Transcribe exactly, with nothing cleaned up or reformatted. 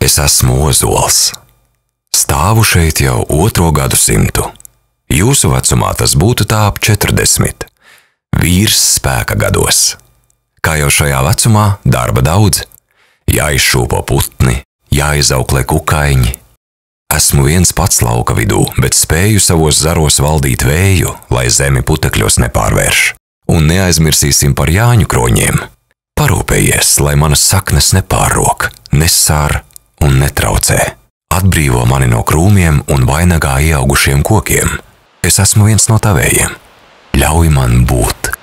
Es esmu Ozols. Stāvu šeit jau otro gadsimtu. Jūsu vecumā tas būtu tā ap četrdesmit. Vīrs spēka gados. Kā jau šajā vecumā, darba daudz. Jāizšūpo putni, jāizauklē kukaiņi. Esmu viens pats lauka vidū, bet spēju savos zaros valdīt vēju, lai zemi putekļos nepārvērš. Un neaizmirsīsim par Jāņu kroņiem. Parūpējies, lai manas saknes nepārrok, nesār un netraucē. Atbrīvo mani no krūmiem un vainagā ieaugušiem kokiem. Es esmu viens no tavējiem. Ļauj man būt.